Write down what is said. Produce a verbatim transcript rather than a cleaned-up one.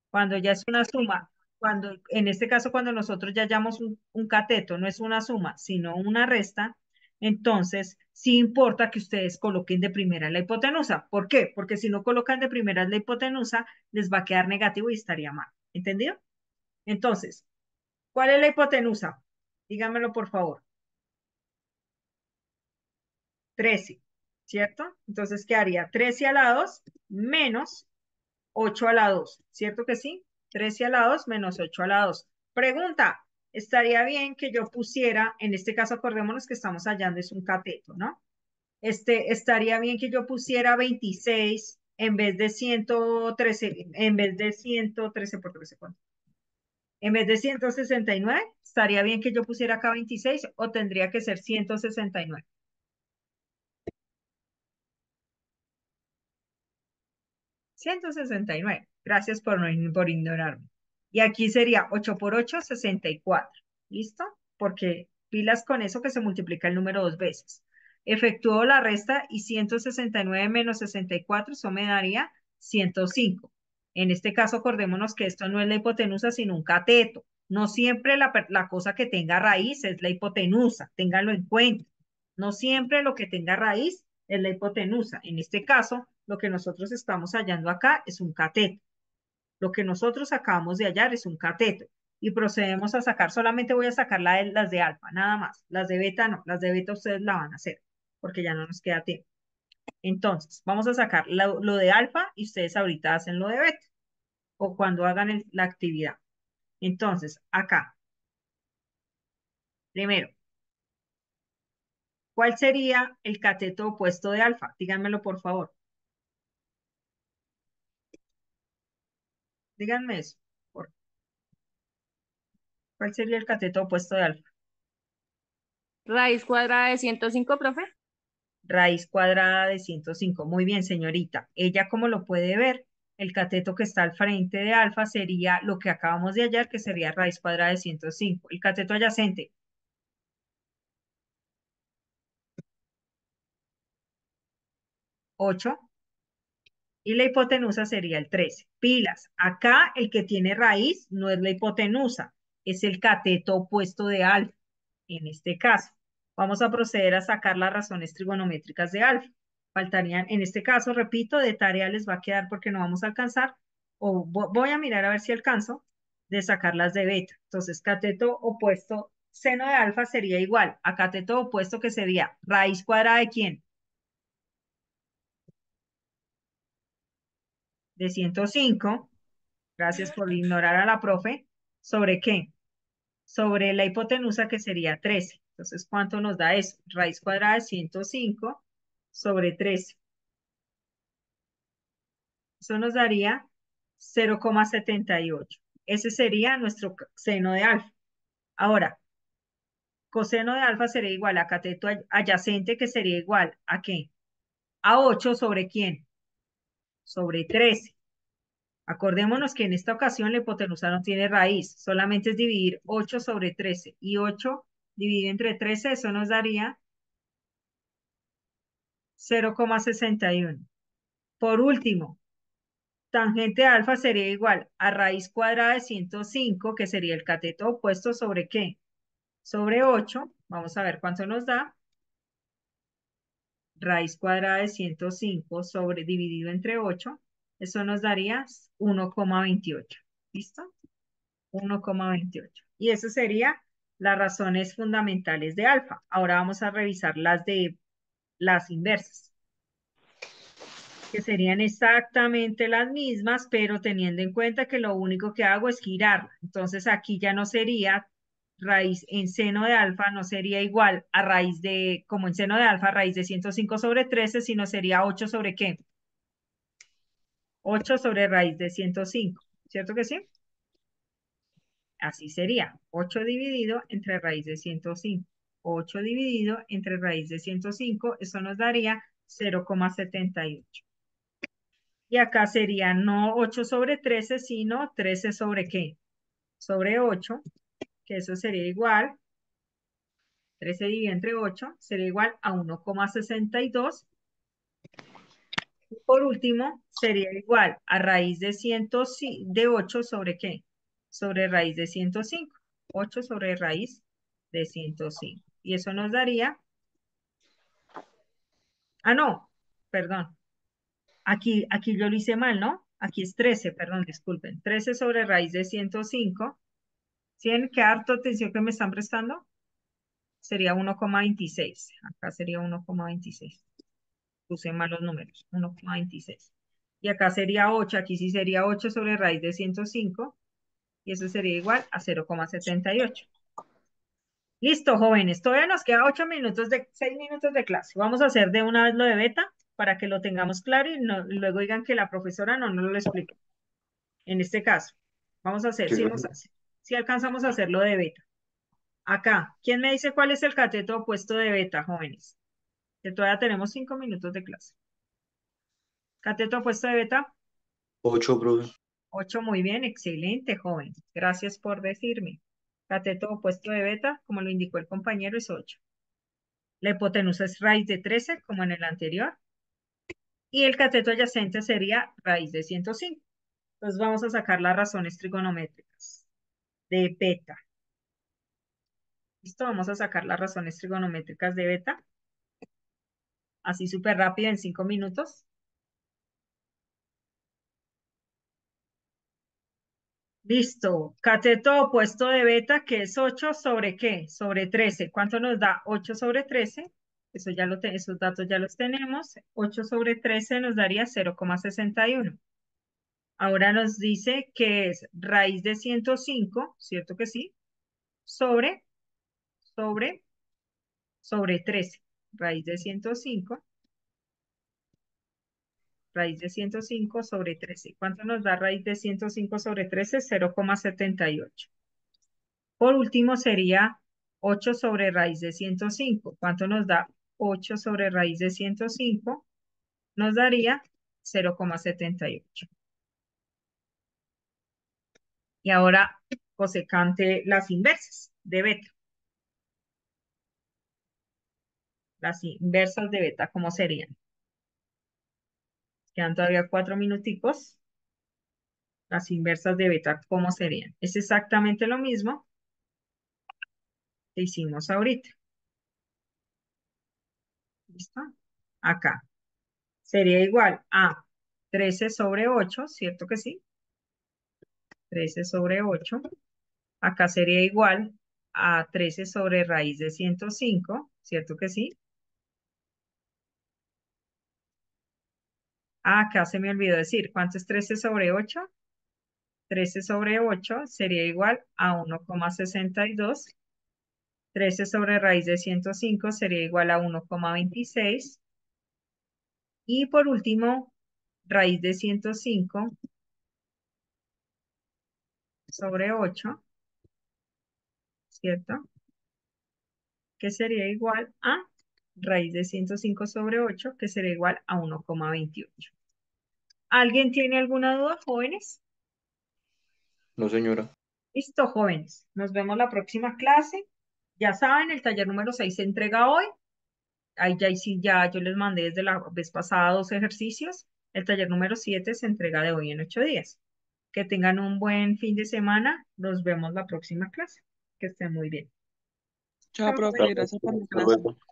Cuando ya es una suma, cuando, en este caso, cuando nosotros ya hallamos un, un cateto, no es una suma, sino una resta, entonces sí importa que ustedes coloquen de primera la hipotenusa. ¿Por qué? Porque si no colocan de primera la hipotenusa, les va a quedar negativo y estaría mal. ¿Entendido? Entonces, ¿cuál es la hipotenusa? Dígamelo, por favor. Trece, ¿cierto? Entonces quedaría trece a la dos menos ocho a la dos, ¿cierto que sí? Trece a la dos menos ocho a la dos. Pregunta, estaría bien que yo pusiera, en este caso acordémonos que estamos hallando es un cateto, ¿no? Este, estaría bien que yo pusiera veintiséis en vez de ciento trece, en vez de ciento trece por trece, ¿cuánto? En vez de ciento sesenta y nueve, estaría bien que yo pusiera acá veintiséis o tendría que ser ciento sesenta y nueve. ciento sesenta y nueve. Gracias por, no, por ignorarme. Y aquí sería ocho por ocho, sesenta y cuatro. ¿Listo? Porque pilas con eso que se multiplica el número dos veces. Efectúo la resta y ciento sesenta y nueve menos sesenta y cuatro, eso me daría ciento cinco. En este caso, acordémonos que esto no es la hipotenusa, sino un cateto. No siempre la, la cosa que tenga raíz es la hipotenusa, ténganlo en cuenta. No siempre lo que tenga raíz es la hipotenusa. En este caso, lo que nosotros estamos hallando acá es un cateto. Lo que nosotros acabamos de hallar es un cateto. Y procedemos a sacar, solamente voy a sacar la de, las de alfa, nada más. Las de beta no, las de beta ustedes la van a hacer, porque ya no nos queda tiempo. Entonces, vamos a sacar lo, lo de alfa y ustedes ahorita hacen lo de beta, o cuando hagan el, la actividad. Entonces, acá, primero, ¿cuál sería el cateto opuesto de alfa? Díganmelo, por favor. Díganme eso. Por- ¿Cuál sería el cateto opuesto de alfa? Raíz cuadrada de ciento cinco, profe. Raíz cuadrada de ciento cinco. Muy bien, señorita. Ella, como lo puede ver, el cateto que está al frente de alfa sería lo que acabamos de hallar, que sería raíz cuadrada de ciento cinco. El cateto adyacente, ocho. Y la hipotenusa sería el trece. Pilas. Acá el que tiene raíz no es la hipotenusa, es el cateto opuesto de alfa. En este caso, vamos a proceder a sacar las razones trigonométricas de alfa. Faltarían, en este caso, repito, de tarea les va a quedar porque no vamos a alcanzar, o voy a mirar a ver si alcanzo de sacar las de beta. Entonces, cateto opuesto, seno de alfa sería igual a cateto opuesto que sería raíz cuadrada de quién? De ciento cinco. Gracias por ignorar a la profe. ¿Sobre qué? Sobre la hipotenusa que sería trece. Entonces, ¿cuánto nos da eso? Raíz cuadrada de ciento cinco sobre trece. Eso nos daría cero coma setenta y ocho. Ese sería nuestro seno de alfa. Ahora, coseno de alfa sería igual a cateto adyacente, que sería igual a qué? A ocho sobre quién? Sobre trece. Acordémonos que en esta ocasión la hipotenusa no tiene raíz, solamente es dividir ocho sobre trece. Y ocho dividido entre trece, eso nos daría cero coma sesenta y uno. Por último, tangente de alfa sería igual a raíz cuadrada de ciento cinco, que sería el cateto opuesto sobre qué? Sobre ocho. Vamos a ver cuánto nos da. Raíz cuadrada de ciento cinco sobre dividido entre ocho. Eso nos daría uno coma veintiocho. ¿Listo? uno coma veintiocho. Y eso sería las razones fundamentales de alfa. Ahora vamos a revisar las de las inversas, que serían exactamente las mismas, pero teniendo en cuenta que lo único que hago es girarla. Entonces aquí ya no sería raíz en seno de alfa, no sería igual a raíz de, como en seno de alfa, raíz de ciento cinco sobre trece, sino sería ocho sobre qué? ocho sobre raíz de ciento cinco, ¿cierto que sí? Así sería, ocho dividido entre raíz de ciento cinco. ocho dividido entre raíz de ciento cinco, eso nos daría cero coma setenta y ocho. Y acá sería no ocho sobre trece, sino trece sobre qué? Sobre ocho, que eso sería igual, trece dividido entre ocho, sería igual a uno coma sesenta y dos Por último, sería igual a raíz de, cien, de ocho sobre qué? Sobre raíz de ciento cinco. ocho sobre raíz de ciento cinco. Y eso nos daría, ah, no, perdón. Aquí, aquí yo lo hice mal, ¿no? Aquí es trece, perdón, disculpen. trece sobre raíz de ciento cinco. ¿Tienen qué harto atención que me están prestando? Sería uno coma veintiséis. Acá sería uno coma veintiséis. Puse mal los números, uno coma veintiséis. Y acá sería ocho, aquí sí sería ocho sobre raíz de ciento cinco, y eso sería igual a cero coma setenta y ocho. Listo, jóvenes, todavía nos queda ocho minutos de, seis minutos de clase. Vamos a hacer de una vez lo de beta para que lo tengamos claro y, no, y luego digan que la profesora no nos lo explicó. En este caso, vamos a hacer, Sí, si, nos, si alcanzamos a hacer lo de beta. Acá, ¿quién me dice cuál es el cateto opuesto de beta, jóvenes? Que todavía tenemos cinco minutos de clase. Cateto opuesto de beta. ocho, profe. Ocho, muy bien, excelente, joven. Gracias por decirme. Cateto opuesto de beta, como lo indicó el compañero, es ocho. La hipotenusa es raíz de trece, como en el anterior. Y el cateto adyacente sería raíz de ciento cinco. Entonces vamos a sacar las razones trigonométricas de beta. ¿Listo? Vamos a sacar las razones trigonométricas de beta. Así súper rápido, en cinco minutos. Listo. Cateto opuesto de beta, que es ocho sobre qué? Sobre trece. ¿Cuánto nos da ocho sobre trece? Eso ya lo esos datos ya los tenemos. ocho sobre trece nos daría cero coma sesenta y uno. Ahora nos dice que es raíz de ciento cinco, ¿cierto que sí? Sobre, sobre, sobre trece. Raíz de ciento cinco, raíz de ciento cinco sobre trece. ¿Cuánto nos da raíz de ciento cinco sobre trece? cero coma setenta y ocho. Por último sería ocho sobre raíz de ciento cinco. ¿Cuánto nos da ocho sobre raíz de ciento cinco? Nos daría cero coma setenta y ocho. Y ahora cosecante las inversas de beta. Las inversas de beta, ¿cómo serían? Quedan todavía cuatro minuticos. Las inversas de beta, ¿cómo serían? Es exactamente lo mismo que hicimos ahorita. ¿Listo? Acá. Sería igual a trece sobre ocho, ¿cierto que sí? trece sobre ocho. Acá sería igual a trece sobre raíz de ciento cinco, ¿cierto que sí? Ah, acá se me olvidó decir, ¿cuánto es trece sobre ocho? trece sobre ocho sería igual a uno coma sesenta y dos. trece sobre raíz de ciento cinco sería igual a uno coma veintiséis. Y por último, raíz de ciento cinco sobre ocho, ¿cierto? Que sería igual a raíz de ciento cinco sobre ocho, que sería igual a uno coma veintiocho. ¿Alguien tiene alguna duda, jóvenes? No, señora. Listo, jóvenes. Nos vemos la próxima clase. Ya saben, el taller número seis se entrega hoy. Ahí ya, sí, ya yo les mandé desde la vez pasada dos ejercicios. El taller número siete se entrega de hoy en ocho días. Que tengan un buen fin de semana. Nos vemos la próxima clase. Que estén muy bien. Chao, Chao, profe, jóvenes. gracias por la Hasta clase. luego.